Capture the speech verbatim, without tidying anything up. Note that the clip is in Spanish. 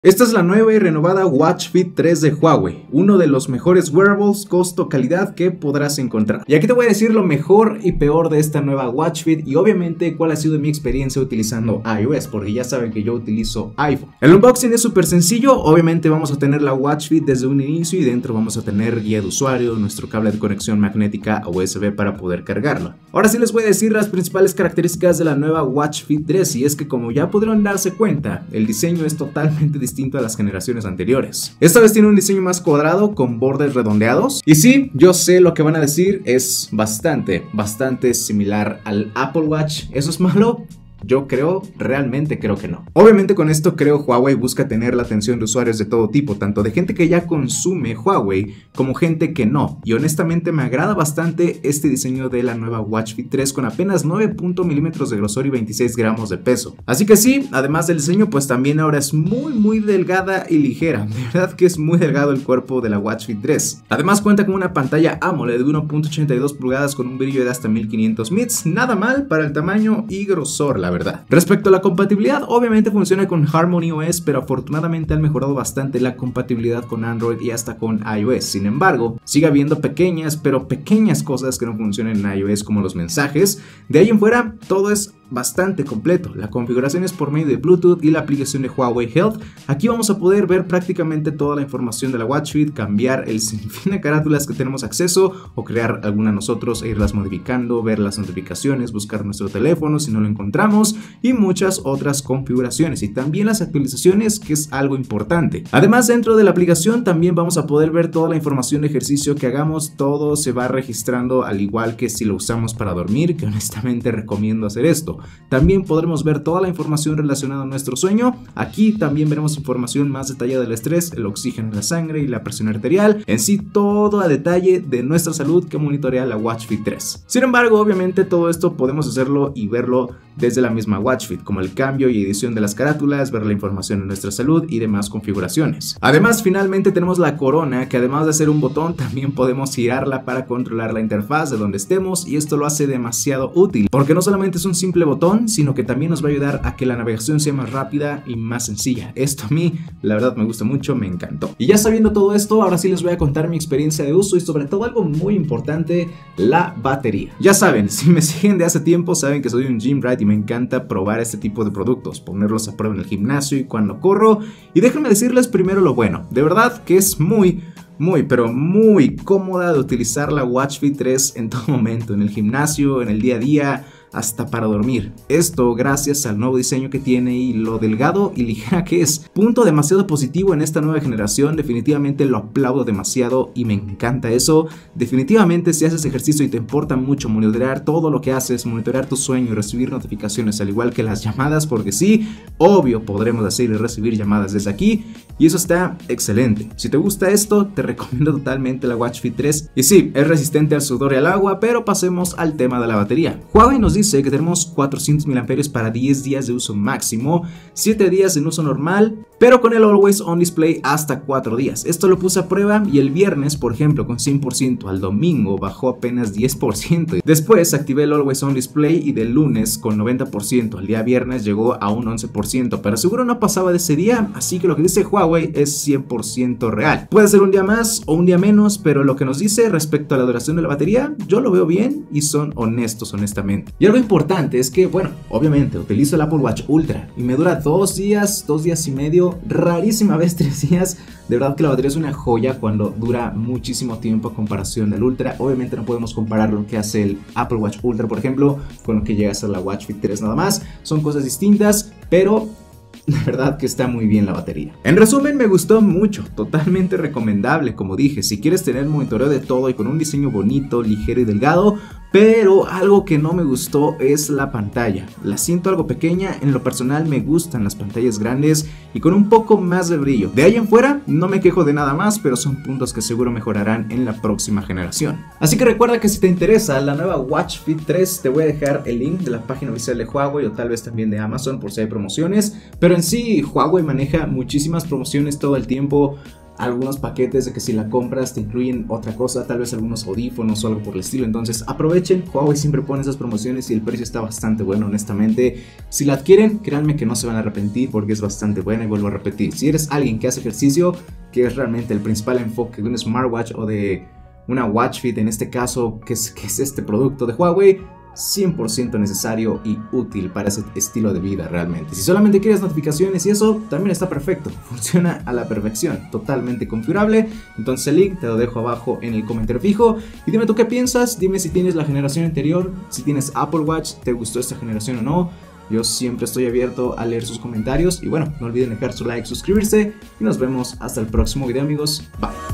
Esta es la nueva y renovada Watch Fit tres de Huawei, uno de los mejores wearables costo-calidad que podrás encontrar. Y aquí te voy a decir lo mejor y peor de esta nueva Watch Fit y obviamente cuál ha sido mi experiencia utilizando iOS, porque ya saben que yo utilizo iPhone. El unboxing es súper sencillo, obviamente vamos a tener la Watch Fit desde un inicio y dentro vamos a tener guía de usuario, nuestro cable de conexión magnética U S B para poder cargarlo. Ahora sí les voy a decir las principales características de la nueva Watch Fit tres y es que, como ya pudieron darse cuenta, el diseño es totalmente distinto distinto a las generaciones anteriores. Esta vez tiene un diseño más cuadrado con bordes redondeados y sí, yo sé lo que van a decir, es bastante, bastante similar al Apple Watch. ¿Eso es malo? Yo creo, realmente creo que no. Obviamente con esto creo Huawei busca tener la atención de usuarios de todo tipo, tanto de gente que ya consume Huawei como gente que no. Y honestamente me agrada bastante este diseño de la nueva Watch Fit tres con apenas nueve milímetros de grosor y veintiséis gramos de peso. Así que sí, además del diseño, pues también ahora es muy muy delgada y ligera. De verdad que es muy delgado el cuerpo de la Watch Fit tres. Además cuenta con una pantalla AMOLED de uno punto ochenta y dos pulgadas con un brillo de hasta mil quinientos nits. Nada mal para el tamaño y grosor, la verdad. Respecto a la compatibilidad, obviamente funciona con HarmonyOS, pero afortunadamente han mejorado bastante la compatibilidad con Android y hasta con iOS. Sin embargo, sigue habiendo pequeñas, pero pequeñas cosas que no funcionan en iOS, como los mensajes. De ahí en fuera, todo es bastante completo. La configuración es por medio de Bluetooth y la aplicación de Huawei Health. Aquí vamos a poder ver prácticamente toda la información de la Watch Fit, cambiar el sinfín de carátulas que tenemos acceso o crear alguna nosotros e irlas modificando, ver las notificaciones, buscar nuestro teléfono si no lo encontramos y muchas otras configuraciones y también las actualizaciones, que es algo importante. Además, dentro de la aplicación también vamos a poder ver toda la información de ejercicio que hagamos. Todo se va registrando, al igual que si lo usamos para dormir, que honestamente recomiendo hacer esto. También podremos ver toda la información relacionada a nuestro sueño. Aquí también veremos información más detallada del estrés, el oxígeno en la sangre y la presión arterial. En sí, todo a detalle de nuestra salud que monitorea la Watch Fit tres. Sin embargo, obviamente todo esto podemos hacerlo y verlo desde la misma Watch Fit, como el cambio y edición de las carátulas, ver la información de nuestra salud y demás configuraciones. Además, finalmente tenemos la corona, que además de ser un botón, también podemos girarla para controlar la interfaz de donde estemos, y esto lo hace demasiado útil, porque no solamente es un simple botón, sino que también nos va a ayudar a que la navegación sea más rápida y más sencilla. Esto a mí, la verdad, me gusta mucho, me encantó. Y ya sabiendo todo esto, ahora sí les voy a contar mi experiencia de uso y sobre todo algo muy importante, la batería. Ya saben, si me siguen de hace tiempo, saben que soy un gym rat y me encanta probar este tipo de productos, ponerlos a prueba en el gimnasio y cuando corro. Y déjenme decirles primero lo bueno, de verdad que es muy muy pero muy cómoda de utilizar la Watch Fit tres en todo momento, en el gimnasio, en el día a día, hasta para dormir. Esto gracias al nuevo diseño que tiene y lo delgado y ligera que es. Punto demasiado positivo en esta nueva generación, definitivamente lo aplaudo demasiado y me encanta eso. Definitivamente si haces ejercicio y te importa mucho monitorear todo lo que haces, monitorear tu sueño y recibir notificaciones al igual que las llamadas, porque sí, obvio podremos hacer y recibir llamadas desde aquí y eso está excelente. Si te gusta esto, te recomiendo totalmente la Watch Fit tres y sí, es resistente al sudor y al agua, pero pasemos al tema de la batería. Huawei nos dice Dice que tenemos cuatrocientos miliamperios hora para diez días de uso máximo, siete días en uso normal, pero con el Always On Display hasta cuatro días. Esto lo puse a prueba y el viernes, por ejemplo, con cien por ciento, al domingo bajó apenas diez por ciento. Después activé el Always On Display y del lunes con noventa por ciento, el día viernes llegó a un once por ciento, pero seguro no pasaba de ese día, así que lo que dice Huawei es cien por ciento real. Puede ser un día más o un día menos, pero lo que nos dice respecto a la duración de la batería, yo lo veo bien y son honestos honestamente. Y algo importante es que, bueno, obviamente utilizo el Apple Watch Ultra y me dura dos días, dos días y medio, rarísima vez tres días. De verdad que la batería es una joya cuando dura muchísimo tiempo a comparación del Ultra. Obviamente no podemos comparar lo que hace el Apple Watch Ultra, por ejemplo, con lo que llega a ser la Watch Fit tres nada más. Son cosas distintas, pero la verdad que está muy bien la batería. En resumen, me gustó mucho, totalmente recomendable. Como dije, si quieres tener monitoreo de todo y con un diseño bonito, ligero y delgado, pero algo que no me gustó es la pantalla. La siento algo pequeña, en lo personal me gustan las pantallas grandes y con un poco más de brillo. De ahí en fuera no me quejo de nada más, pero son puntos que seguro mejorarán en la próxima generación. Así que recuerda que si te interesa la nueva Watch Fit tres, te voy a dejar el link de la página oficial de Huawei o tal vez también de Amazon por si hay promociones. Pero en sí, Huawei maneja muchísimas promociones todo el tiempo. algunos paquetes de que si la compras te incluyen otra cosa, tal vez algunos audífonos o algo por el estilo. Entonces aprovechen, Huawei siempre pone esas promociones y el precio está bastante bueno, honestamente. Si la adquieren, créanme que no se van a arrepentir porque es bastante buena. Y vuelvo a repetir, si eres alguien que hace ejercicio, que es realmente el principal enfoque de un smartwatch o de una Watch Fit en este caso, que es, que es este producto de Huawei, cien por ciento necesario y útil para ese estilo de vida realmente. Si solamente quieres notificaciones y eso, también está perfecto, funciona a la perfección, totalmente configurable. Entonces el link te lo dejo abajo en el comentario fijo y dime tú qué piensas, dime si tienes la generación anterior, si tienes Apple Watch, te gustó esta generación o no. Yo siempre estoy abierto a leer sus comentarios y bueno, no olviden dejar su like, suscribirse y nos vemos hasta el próximo video, amigos. Bye.